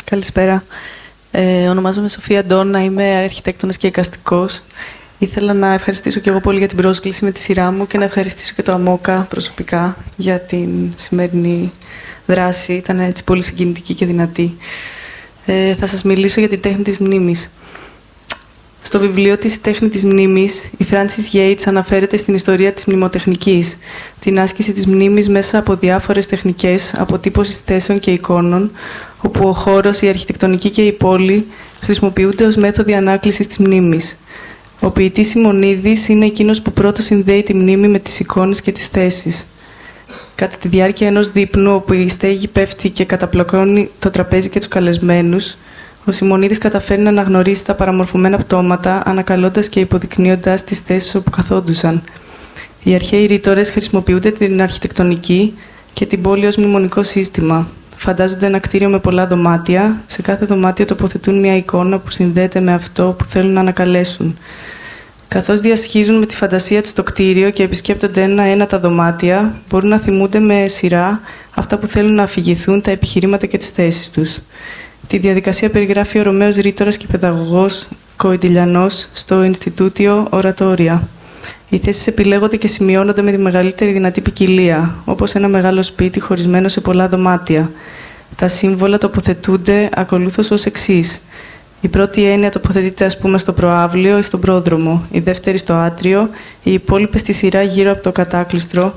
Καλησπέρα. Ονομάζομαι Σοφία Ντόνα, είμαι αρχιτέκτονας και εικαστικός. Ήθελα να ευχαριστήσω και εγώ πολύ για την πρόσκληση με τη σειρά μου και να ευχαριστήσω και το ΑΜΟΚΑ προσωπικά για την σημερινή δράση. Ήταν έτσι πολύ συγκινητική και δυνατή. Θα σας μιλήσω για την τέχνη της μνήμης. Στο βιβλίο της «Η τέχνη της μνήμης», η Frances Yates αναφέρεται στην ιστορία της μνημοτεχνικής, την άσκηση της μνήμης μέσα από διάφορες τεχνικές αποτύπωσης θέσεων και εικόνων, όπου ο χώρος, η αρχιτεκτονική και η πόλη χρησιμοποιούνται ως μέθοδοι ανάκλησης της μνήμης. Ο ποιητής Σιμονίδης είναι εκείνος που πρώτος συνδέει τη μνήμη με τις εικόνες και τις θέσεις. Κατά τη διάρκεια ενός δείπνου, όπου η στέγη πέφτει και καταπλακώνει το τραπέζι και τους καλεσμένους, ο Σιμονίδης καταφέρει να αναγνωρίσει τα παραμορφωμένα πτώματα, ανακαλώντας και υποδεικνύοντας τις θέσεις όπου καθόντουσαν. Οι αρχαίοι ρήτορες χρησιμοποιούνται την αρχιτεκτονική και την πόλη ως μνημονικό σύστημα. Φαντάζονται ένα κτίριο με πολλά δωμάτια. Σε κάθε δωμάτιο τοποθετούν μια εικόνα που συνδέεται με αυτό που θέλουν να ανακαλέσουν. Καθώς διασχίζουν με τη φαντασία τους το κτίριο και επισκέπτονται ένα-ένα τα δωμάτια, μπορούν να θυμούνται με σειρά αυτά που θέλουν να αφηγηθούν, τα επιχειρήματα και τις θέσεις τους. Τη διαδικασία περιγράφει ο Ρωμαίος ρήτορας και παιδαγωγός Κοϊντιλιανός στο Ινστιτούτιο Ορατόρια. Οι θέσεις επιλέγονται και σημειώνονται με τη μεγαλύτερη δυνατή ποικιλία, όπως ένα μεγάλο σπίτι χωρισμένο σε πολλά δωμάτια. Τα σύμβολα τοποθετούνται ακολούθως ως εξής. Η πρώτη έννοια τοποθετείται, ας πούμε, στο προαύλιο ή στον πρόδρομο, η δεύτερη στο άτριο, οι υπόλοιπες στη σειρά γύρω από το κατάκλειστρο,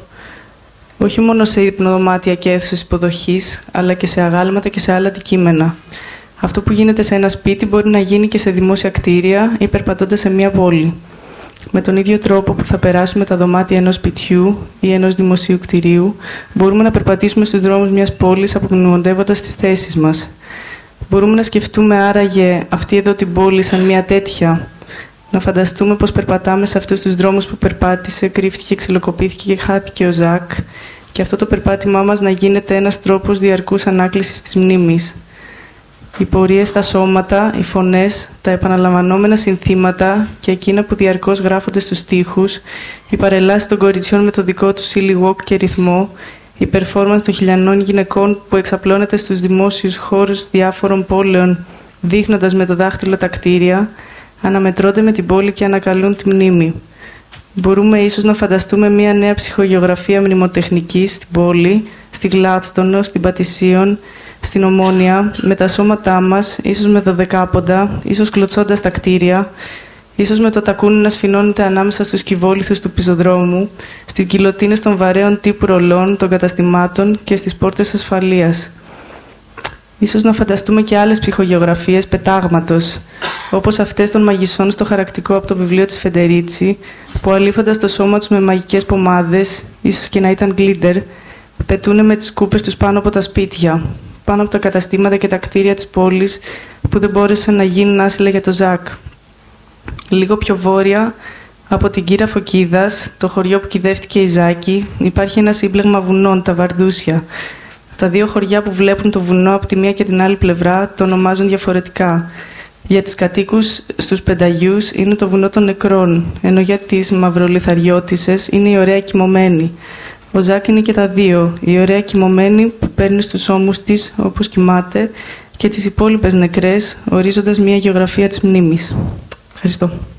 όχι μόνο σε υπνοδωμάτια και αίθουσες υποδοχής, αλλά και σε αγάλματα και σε άλλα αντικείμενα. Αυτό που γίνεται σε ένα σπίτι μπορεί να γίνει και σε δημόσια κτίρια ή περπατώντας σε μια πόλη. Με τον ίδιο τρόπο που θα περάσουμε τα δωμάτια ενός σπιτιού ή ενός δημοσίου κτηρίου, μπορούμε να περπατήσουμε στους δρόμους μιας πόλης απομνημοντεύοντας τις θέσεις μας. Μπορούμε να σκεφτούμε άραγε αυτή εδώ την πόλη σαν μια τέτοια. Να φανταστούμε πως περπατάμε σε αυτούς τους δρόμους που περπάτησε, κρύφτηκε, ξυλοκοπήθηκε και χάθηκε ο Ζακ, και αυτό το περπάτημά μας να γίνεται ένας τρόπος διαρκούς ανάκλησης της μνήμης. Οι πορείες στα σώματα, οι φωνές, τα επαναλαμβανόμενα συνθήματα και εκείνα που διαρκώς γράφονται στους στίχους, οι παρελάσεις των κοριτσιών με το δικό τους silly walk και ρυθμό, η performance των χιλιανών γυναικών που εξαπλώνεται στους δημόσιους χώρους διάφορων πόλεων, δείχνοντας με το δάχτυλο τα κτίρια, αναμετρώνται με την πόλη και ανακαλούν τη μνήμη. Μπορούμε ίσως να φανταστούμε μια νέα ψυχογεωγραφία μνημοτεχνικής στην πόλη, στη Γλάδστονο, στην Πατησίων, στην Ομόνια, με τα σώματά μας, ίσως με δωδεκάποντα, ίσως κλωτσώντας τα κτίρια, ίσως με το τακούνι να σφινώνεται ανάμεσα στους κυβόλιθους του πεζοδρόμου, στις γκιλοτίνες των βαρέων τύπου ρολών, των καταστημάτων και στις πόρτες ασφαλείας. Ίσως να φανταστούμε και άλλες ψυχογεωγραφίες πετάγματος, όπως αυτές των μαγισσών στο χαρακτικό από το βιβλίο της Φεντερίτσι, που αλήφοντας το σώμα τους με μαγικές πομάδες, ίσως και να ήταν γκλίντερ, πετούνε με τις κούπες τους πάνω από τα σπίτια, πάνω από τα καταστήματα και τα κτίρια της πόλης που δεν μπόρεσαν να γίνουν άσυλα για το Ζακ. Λίγο πιο βόρεια, από την Κύρα Φωκίδας, το χωριό που κυδεύτηκε η Ζάκη, υπάρχει ένα σύμπλεγμα βουνών, τα Βαρδούσια. Τα δύο χωριά που βλέπουν το βουνό από τη μία και την άλλη πλευρά το ονομάζουν διαφορετικά. Για τις κατοίκους στους Πενταγιούς είναι το βουνό των νεκρών, ενώ για τις Μαυρολιθαριώτισσες είναι η ωραία κοιμωμένη. Ο Ζακ είναι και τα δύο, η ωραία κοιμωμένη που παίρνει στους ώμους της όπως κοιμάται και τις υπόλοιπες νεκρές, ορίζοντας μια γεωγραφία της μνήμης. Ευχαριστώ.